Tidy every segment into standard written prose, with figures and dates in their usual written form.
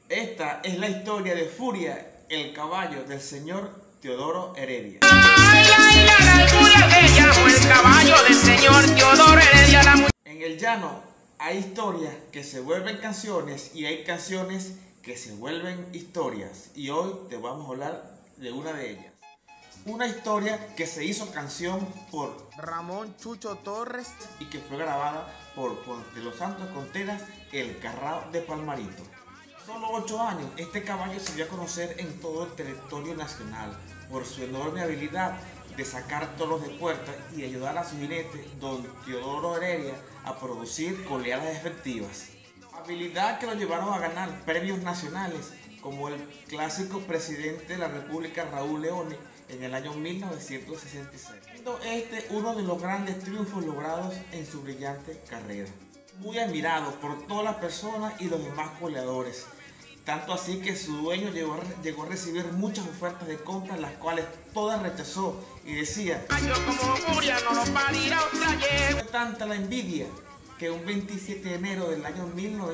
Esta es la historia de Furia, el caballo del señor Teodoro Heredia. La Furia me llamo el caballo del señor Teodoro Heredia. En el llano hay historias que se vuelven canciones y hay canciones que se vuelven historias. Y hoy te vamos a hablar de una de ellas. Una historia que se hizo canción por Ramón Chucho Torres y que fue grabada por de los Santos Conteras, el Carrao de Palmarito. Solo 8 años, este caballo se dio a conocer en todo el territorio nacional por su enorme habilidad de sacar toros de puerta y ayudar a su jinete, don Teodoro Heredia, a producir coleadas efectivas. Habilidad que lo llevaron a ganar premios nacionales, como el clásico presidente de la República, Raúl Leone, en el año 1966. Siendo este uno de los grandes triunfos logrados en su brillante carrera. Muy admirado por todas las personas y los demás coleadores. Tanto así que su dueño llegó a recibir muchas ofertas de compra, las cuales todas rechazó y decía: fue tanta la envidia que un 27 de enero del año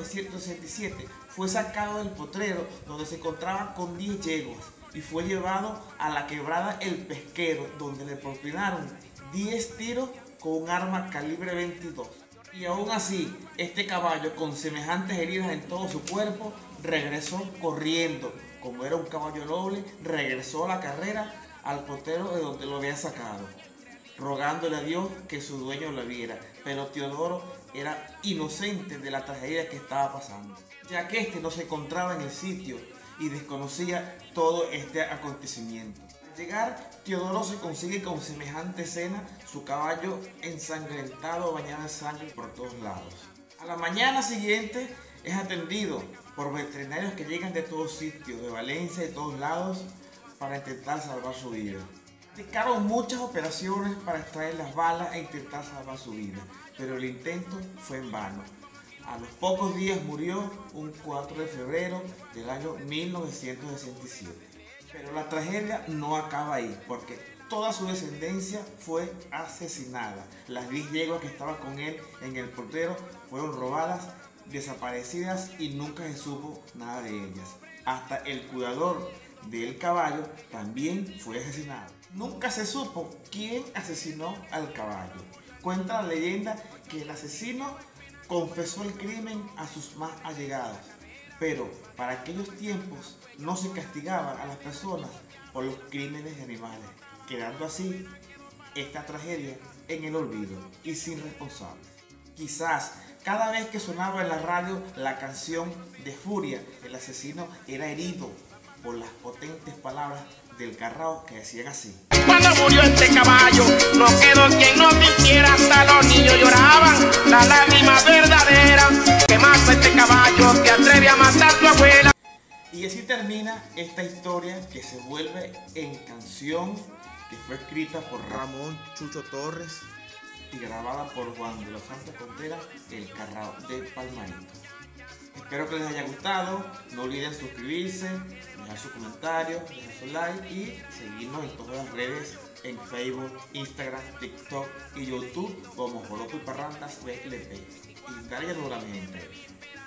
1967 fue sacado del potrero donde se encontraba con 10 yeguas y fue llevado a la quebrada El Pesquero, donde le propinaron 10 tiros con un arma calibre 22. Y aún así, este caballo, con semejantes heridas en todo su cuerpo, regresó corriendo. Como era un caballo noble, regresó a la carrera al potrero de donde lo había sacado, rogándole a Dios que su dueño lo viera. Pero Teodoro era inocente de la tragedia que estaba pasando, ya que este no se encontraba en el sitio y desconocía todo este acontecimiento. Al llegar, Teodoro se consigue con semejante escena, su caballo ensangrentado, bañado en sangre por todos lados. A la mañana siguiente es atendido por veterinarios que llegan de todos sitios, de Valencia y de todos lados, para intentar salvar su vida. Dedicaron muchas operaciones para extraer las balas e intentar salvar su vida, pero el intento fue en vano. A los pocos días murió un 4 de febrero del año 1967. Pero la tragedia no acaba ahí, porque toda su descendencia fue asesinada. Las 10 yeguas que estaban con él en el potrero fueron robadas, desaparecidas y nunca se supo nada de ellas. Hasta el cuidador del caballo también fue asesinado. Nunca se supo quién asesinó al caballo. Cuenta la leyenda que el asesino confesó el crimen a sus más allegados, pero para aquellos tiempos no se castigaba a las personas por los crímenes de animales, quedando así esta tragedia en el olvido y sin responsables. Quizás cada vez que sonaba en la radio la canción de Furia, el asesino era herido por las potentes palabras del Carrao que decían así: cuando murió este caballo, no quedó quien no sintiera, hasta los niños lloraban, la lágrima verdadera, que mata este caballo, te atreve a matar a tu abuela. Y así termina esta historia que se vuelve en canción, que fue escrita por Ramón Chucho Torres y grabada por Juan de los Santos Conteras, el Carrao de Palmarito. Espero que les haya gustado, no olviden suscribirse, dejar su comentario, dejar su like y seguirnos en todas las redes, en Facebook, Instagram, TikTok y YouTube como Joropo y Parrandas BLP. Y dale duro a mi gente.